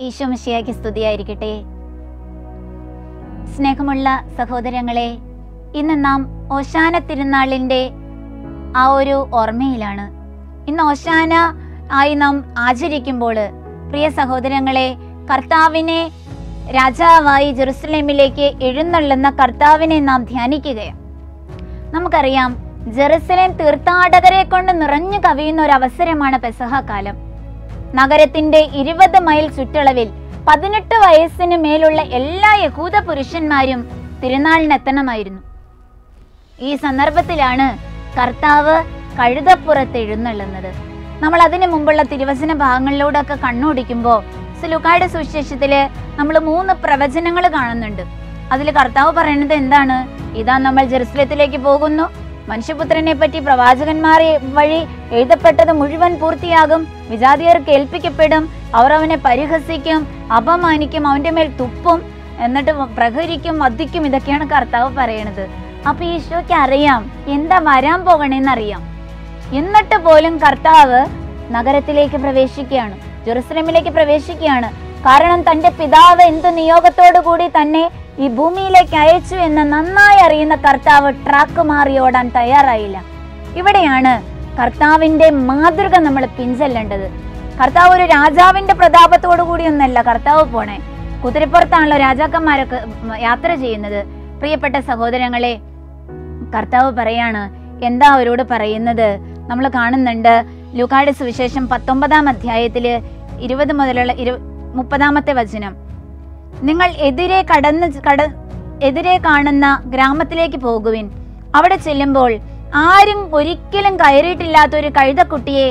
ഈശോ മിശിഹായ്ക്ക് സ്തുതിയായിരിക്കട്ടെ. സ്നേഹമുള്ള സഹോദരങ്ങളെ, ഇന്ന് നാം ഓശാന തിരുനാളിൻ്റെ ആ ഒരു ഓർമ്മയിലാണ്. ഇന്ന് ഓശാന ആയി നാം ആചരിക്കുമ്പോൾ പ്രിയ സഹോദരങ്ങളെ, കർത്താവിനെ രാജാവായി ജെറുസലേമിലേക്ക് എഴുന്നള്ളുന്ന കർത്താവിനെ നാം ധ്യാനിക്കുകയാണ്. നമുക്കറിയാം, ജെറുസലേം തീർത്ഥാടകരെ കൊണ്ട് നിറഞ്ഞു കവിയുന്ന ഒരു അവസരമാണ് പെസഹ കാലം. നഗരത്തിന്റെ 20 മൈൽ ചുറ്റളവിൽ 18 വയസ്സിന് മേലുള്ള എല്ലാ യഹൂദ പുരുഷന്മാരും തിരുനാളിനെത്തണമായിരുന്നു. ഈ സന്ദർഭത്തിലാണ് കർത്താവ് കഴുതപ്പുറത്ത് എഴുന്നള്ളുന്നത്. നമ്മൾ അതിനു മുമ്പുള്ള തിരുവചന ഭാഗങ്ങളിലൂടെ ഒക്കെ കണ്ണോടിക്കുമ്പോൾ ലൂക്കായുടെ സുവിശേഷത്തില് നമ്മൾ 3 പ്രവചനങ്ങൾ കാണുന്നുണ്ട്. അതിൽ കർത്താവ് പറയുന്നത് എന്താണ്? ഇതാ നമ്മൾ ജെറുസലേത്തിലേക്ക് പോകുന്നു, മനുഷ്യപുത്രനെ പറ്റി പ്രവാചകന്മാരെ വഴി എഴുതപ്പെട്ടത് മുഴുവൻ പൂർത്തിയാകും, വിജാതിയർ കേൾപ്പിക്കപ്പെടും, അവർ അവനെ പരിഹസിക്കും, അപമാനിക്കും, അവന്റെ മേൽ തുപ്പും, എന്നിട്ട് പ്രഹരിക്കും, വധിക്കും. ഇതൊക്കെയാണ് കർത്താവ് പറയണത്. അപ്പൊ ഈശോയ്ക്ക് അറിയാം എന്താ വരാൻ പോകണേന്നറിയാം. എന്നിട്ട് പോലും കർത്താവ് നഗരത്തിലേക്ക് പ്രവേശിക്കുകയാണ്, ജെറുസലേമിലേക്ക് പ്രവേശിക്കുകയാണ്. കാരണം തന്റെ പിതാവ് എന്ത് നിയോഗത്തോടു കൂടി തന്നെ ഈ ഭൂമിയിലേക്ക് അയച്ചു എന്ന് നന്നായി അറിയുന്ന കർത്താവ് ട്രാക്ക് മാറി ഓടാൻ തയ്യാറായില്ല. ഇവിടെയാണ് കർത്താവിന്റെ മാതൃക നമ്മൾ പിൻചെല്ലേണ്ടത്. കർത്താവ് ഒരു രാജാവിന്റെ പ്രതാപത്തോടു കൂടിയൊന്നല്ല കർത്താവ് പോണേ. കുതിരപ്പുറത്താണല്ലോ രാജാക്കന്മാരൊക്കെ യാത്ര ചെയ്യുന്നത്. പ്രിയപ്പെട്ട സഹോദരങ്ങളെ, കർത്താവ് പറയാണ്. എന്താ അവരോട് പറയുന്നത്? നമ്മൾ കാണുന്നുണ്ട് ലൂക്കായുടെ സുവിശേഷം 19-ാം അധ്യായത്തില് 20 മുതലുള്ള 30-ാമത്തെ വചനം. നിങ്ങൾ എതിരെ കാണുന്ന ഗ്രാമത്തിലേക്ക് പോകുവിൻ. അവിടെ ചെല്ലുമ്പോൾ ആരും ഒരിക്കലും കയറിയിട്ടില്ലാത്ത ഒരു കഴുതക്കുട്ടിയെ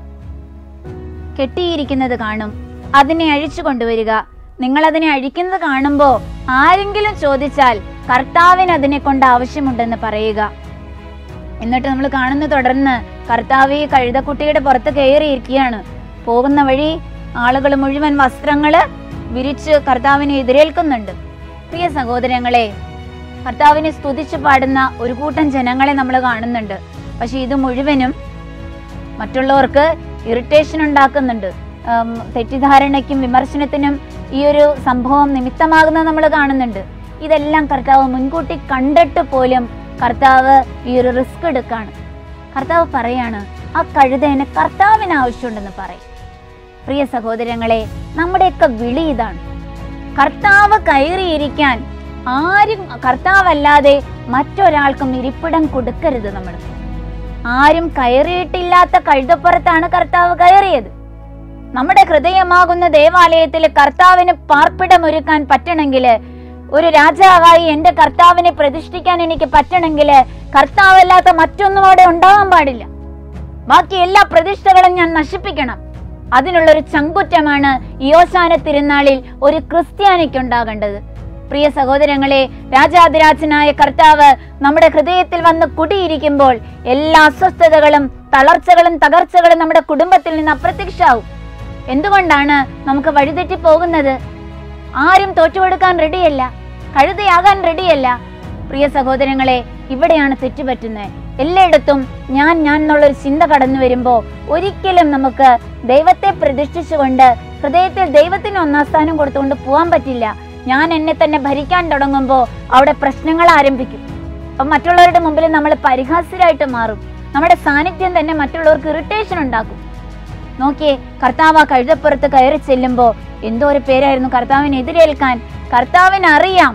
കെട്ടിയിരിക്കുന്നത് കാണും. അതിനെ അഴിച്ചു കൊണ്ടുവരിക. നിങ്ങൾ അതിനെ അഴിക്കുന്നത് കാണുമ്പോൾ ആരെങ്കിലും ചോദിച്ചാൽ കർത്താവിന് അതിനെ കൊണ്ട് ആവശ്യമുണ്ടെന്ന് പറയുക. എന്നിട്ട് നമ്മൾ കാണുന്ന തുടർന്ന് കർത്താവ് ഈ കഴുതക്കുട്ടിയുടെ പുറത്ത് കയറിയിരിക്കുകയാണ്. പോകുന്ന വഴി ആളുകൾ മുഴുവൻ വസ്ത്രങ്ങള് വിരിച്ച് കർത്താവിനെ എതിരേൽക്കുന്നുണ്ട്. പ്രിയ സഹോദരങ്ങളെ, കർത്താവിനെ സ്തുതിച്ചു പാടുന്ന ഒരു കൂട്ടം ജനങ്ങളെ നമ്മൾ കാണുന്നുണ്ട്. പക്ഷെ ഇത് മുഴുവനും മറ്റുള്ളവർക്ക് ഇറിറ്റേഷൻ ഉണ്ടാക്കുന്നുണ്ട്. തെറ്റിദ്ധാരണയ്ക്കും വിമർശനത്തിനും ഈ ഒരു സംഭവം നിമിത്തമാകുന്നത് നമ്മൾ കാണുന്നുണ്ട്. ഇതെല്ലാം കർത്താവ് മുൻകൂട്ടി കണ്ടിട്ട് പോലും കർത്താവ് ഈ ഒരു റിസ്ക് എടുക്കാണ്. കർത്താവ് പറയാണ്, ആ കഴുതേന് കർത്താവിന് ആവശ്യമുണ്ടെന്ന് പറയും. പ്രിയ സഹോദരങ്ങളെ, നമ്മുടെയൊക്കെ വിളി ഇതാണ്. കർത്താവ് കയറിയിരിക്കാൻ ആരും, കർത്താവല്ലാതെ മറ്റൊരാൾക്കും ഇരിപ്പിടം കൊടുക്കരുത്. നമ്മൾ ആരും കയറിയിട്ടില്ലാത്ത കഴുതപ്പുറത്താണ് കർത്താവ് കയറിയത്. നമ്മുടെ ഹൃദയമാകുന്ന ദേവാലയത്തിൽ കർത്താവിന് പാർപ്പിടമൊരുക്കാൻ പറ്റണമെങ്കിൽ, ഒരു രാജാവായി എന്റെ കർത്താവിനെ പ്രതിഷ്ഠിക്കാൻ എനിക്ക് പറ്റണമെങ്കിൽ കർത്താവല്ലാത്ത മറ്റൊന്നും അവിടെ ഉണ്ടാവാൻ പാടില്ല. ബാക്കി എല്ലാ പ്രതിഷ്ഠകളും ഞാൻ നശിപ്പിക്കണം. അതിനുള്ളൊരു ചങ്കുറ്റമാണ് ഈ ഓശാന തിരുനാളിൽ ഒരു ക്രിസ്ത്യാനിക്ക് ഉണ്ടാകേണ്ടത്. പ്രിയ സഹോദരങ്ങളെ, രാജാധിരാജനായ കർത്താവ് നമ്മുടെ ഹൃദയത്തിൽ വന്ന് കുടിയിരിക്കുമ്പോൾ എല്ലാ അസ്വസ്ഥതകളും തളർച്ചകളും തകർച്ചകളും നമ്മുടെ കുടുംബത്തിൽ നിന്ന് അപ്രത്യക്ഷമാവും. എന്തുകൊണ്ടാണ് നമുക്ക് വഴിതെറ്റി പോകുന്നത്? ആരും തോറ്റുകൊടുക്കാൻ റെഡിയല്ല, കഴുതയാകാൻ റെഡിയല്ല. പ്രിയ സഹോദരങ്ങളെ, ഇവിടെയാണ് തെറ്റുപറ്റുന്നത്. എല്ലായിടത്തും ഞാൻ എന്നുള്ളൊരു ചിന്ത കടന്നു വരുമ്പോൾ ഒരിക്കലും നമുക്ക് ദൈവത്തെ പ്രതിഷ്ഠിച്ചുകൊണ്ട് ഹൃദയത്തിൽ ദൈവത്തിന് 1-ാം സ്ഥാനം കൊടുത്തുകൊണ്ട് പോകാൻ പറ്റില്ല. ഞാൻ എന്നെ തന്നെ ഭരിക്കാൻ തുടങ്ങുമ്പോൾ അവിടെ പ്രശ്നങ്ങൾ ആരംഭിക്കും. അപ്പം മറ്റുള്ളവരുടെ മുമ്പിൽ നമ്മൾ പരിഹാസ്യരായിട്ട് മാറും. നമ്മുടെ സാന്നിധ്യം തന്നെ മറ്റുള്ളവർക്ക് ഇറിറ്റേഷൻ ഉണ്ടാക്കും. നോക്കിയേ, കർത്താവ് ആ കഴുതപ്പുറത്ത് കയറി ചെല്ലുമ്പോൾ എന്തോ ഒരു പേരായിരുന്നു കർത്താവിനെ എതിരേൽക്കാൻ. കർത്താവിന് അറിയാം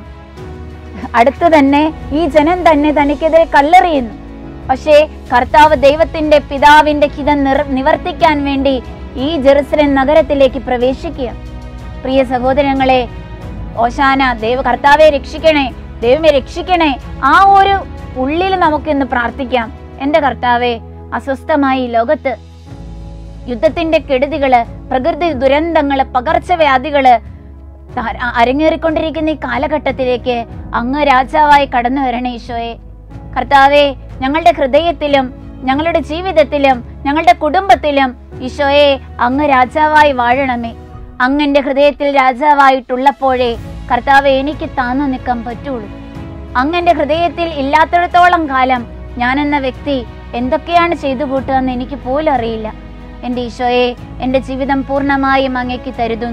അടുത്ത് തന്നെ ഈ ജനം തന്നെ തനിക്കെതിരെ കല്ലെറിയുന്നു. പക്ഷേ കർത്താവ് ദൈവത്തിന്റെ പിതാവിന്റെ ഹിതം നിവർത്തിക്കാൻ വേണ്ടി ഈ ജെറുസലേം നഗരത്തിലേക്ക് പ്രവേശിക്കുക. പ്രിയ സഹോദരങ്ങളെ, ഓശാന, കർത്താവെ രക്ഷിക്കണേ, ദൈവമേ രക്ഷിക്കണേ, ആ ഒരു ഉള്ളിൽ നമുക്കിന്ന് പ്രാർത്ഥിക്കാം. എന്റെ കർത്താവെ, അസ്വസ്ഥമായി ലോകത്ത് യുദ്ധത്തിന്റെ കെടുതികള്, പ്രകൃതി ദുരന്തങ്ങള്, പകർച്ചവ്യാധികള് അരങ്ങേറിക്കൊണ്ടിരിക്കുന്ന ഈ കാലഘട്ടത്തിലേക്ക് അങ്ങ് രാജാവായി കടന്നു വരണേ ഈശോയെ. കർത്താവെ, ഞങ്ങളുടെ ഹൃദയത്തിലും ഞങ്ങളുടെ ജീവിതത്തിലും ഞങ്ങളുടെ കുടുംബത്തിലും ഈശോയെ അങ്ങ് രാജാവായി വാഴണമേ. അങ്ങന്റെ ഹൃദയത്തിൽ രാജാവായിട്ടുള്ളപ്പോഴേ കർത്താവെ എനിക്ക് താന്നു നിൽക്കാൻ പറ്റുള്ളൂ. അങ്ങന്റെ ഹൃദയത്തിൽ ഇല്ലാത്തിടത്തോളം കാലം ഞാനെന്ന വ്യക്തി എന്തൊക്കെയാണ് ചെയ്തു കൂട്ടുകയെന്ന് എനിക്ക് പോലും അറിയില്ല. എൻ്റെ ഈശോയെ, എൻ്റെ ജീവിതം പൂർണ്ണമായും അങ്ങേക്ക്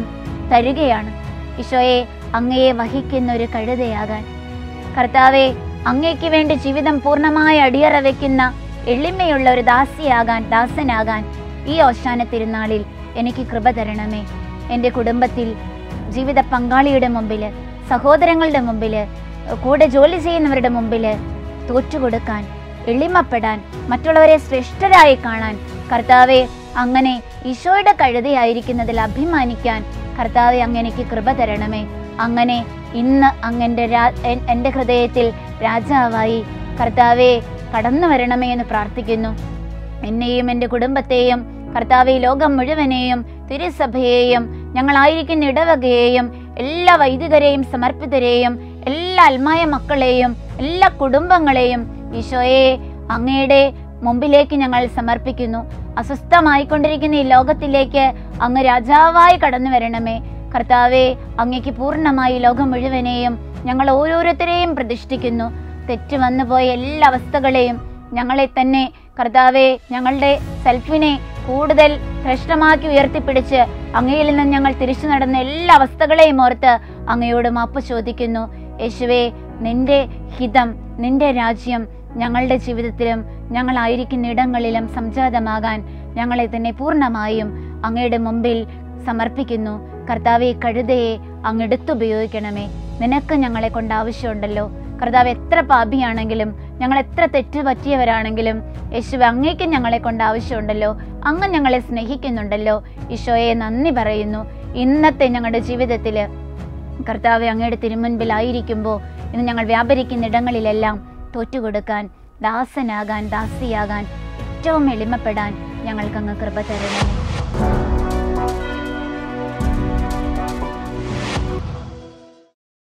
തരികയാണ്. ഈശോയെ, അങ്ങയെ വഹിക്കുന്ന ഒരു കഴുതയാകാൻ, കർത്താവെ, അങ്ങയ്ക്ക് വേണ്ടി ജീവിതം പൂർണ്ണമായി അടിയറ വയ്ക്കുന്ന എളിമയുള്ള ഒരു ദാസനാകാൻ ഈ ഓശാന തിരുനാളിൽ എനിക്ക് കൃപ തരണമേ. എൻ്റെ കുടുംബത്തിൽ, ജീവിത പങ്കാളിയുടെ മുമ്പിൽ, സഹോദരങ്ങളുടെ മുമ്പിൽ, കൂടെ ജോലി ചെയ്യുന്നവരുടെ മുമ്പിൽ തോറ്റുകൊടുക്കാൻ, എളിമപ്പെടാൻ, മറ്റുള്ളവരെ ശ്രേഷ്ഠരായി കാണാൻ, കർത്താവെ, അങ്ങനെ ഈശോയുടെ കഴുതയായിരിക്കുന്നതിൽ അഭിമാനിക്കാൻ കർത്താവെ, അങ്ങ് എനിക്ക് കൃപ തരണമേ. അങ്ങനെ ഇന്ന് എൻ്റെ ഹൃദയത്തിൽ രാജാവായി കർത്താവെ കടന്നു വരണമേ എന്ന് പ്രാർത്ഥിക്കുന്നു. എന്നെയും എൻ്റെ കുടുംബത്തെയും കർത്താവെ, ലോകം മുഴുവനെയും, തിരുസഭയെയും, ഞങ്ങളായിരിക്കുന്ന ഇടവകയെയും, എല്ലാ വൈദികരെയും സമർപ്പിതരെയും, എല്ലാ അൽമായ മക്കളെയും, എല്ലാ കുടുംബങ്ങളെയും ഈശോയെ അങ്ങയുടെ മുമ്പിലേക്ക് ഞങ്ങൾ സമർപ്പിക്കുന്നു. അസ്വസ്ഥമായിക്കൊണ്ടിരിക്കുന്ന ഈ ലോകത്തിലേക്ക് അങ്ങ് രാജാവായി കടന്നു വരണമേ. കർത്താവെ, അങ്ങയ്ക്ക് പൂർണ്ണമായി ലോകം മുഴുവനെയും ഞങ്ങൾ ഓരോരുത്തരെയും പ്രതിഷ്ഠിക്കുന്നു. തെറ്റ് വന്നുപോയ എല്ലാ അവസ്ഥകളെയും, ഞങ്ങളെ തന്നെ കർത്താവെ, ഞങ്ങളുടെ സെൽഫിനെ കൂടുതൽ ശ്രേഷ്ഠമാക്കി ഉയർത്തിപ്പിടിച്ച് അങ്ങയിൽ നിന്ന് ഞങ്ങൾ തിരിച്ചു നടന്ന എല്ലാ അവസ്ഥകളെയും ഓർത്ത് അങ്ങയോട് മാപ്പ് ചോദിക്കുന്നു. യേശുവേ, നിന്റെ ഹിതം, നിന്റെ രാജ്യം ഞങ്ങളുടെ ജീവിതത്തിലും ഞങ്ങളായിരിക്കുന്ന ഇടങ്ങളിലും സംജാതമാകാൻ ഞങ്ങളെ തന്നെ പൂർണ്ണമായും അങ്ങയുടെ മുമ്പിൽ സമർപ്പിക്കുന്നു. കർത്താവെ, കഴുതയെ അങ്ങെടുത്തുപയോഗിക്കണമേ. നിനക്ക് ഞങ്ങളെ കൊണ്ട് ആവശ്യമുണ്ടല്ലോ കർത്താവ്. എത്ര പാപിയാണെങ്കിലും, ഞങ്ങൾ എത്ര തെറ്റ് പറ്റിയവരാണെങ്കിലും യേശുവേ, അങ്ങേക്ക് ഞങ്ങളെ കൊണ്ട് ആവശ്യമുണ്ടല്ലോ. അങ്ങ് ഞങ്ങളെ സ്നേഹിക്കുന്നുണ്ടല്ലോ. ഈശോയെ, നന്ദി പറയുന്നു. ഇന്നത്തെ ഞങ്ങളുടെ ജീവിതത്തിൽ കർത്താവെ, അങ്ങയുടെ തിരുമുൻപിലായിരിക്കുമ്പോൾ ഇന്ന് ഞങ്ങൾ വ്യാപരിക്കുന്ന ഇടങ്ങളിലെല്ലാം തോറ്റുകൊടുക്കാൻ, ദാസനാകാൻ, ദാസിയാകാൻ, ഏറ്റവും എളിമപ്പെടാൻ ഞങ്ങൾക്ക് അങ്ങ് കൃപ തരണമേ.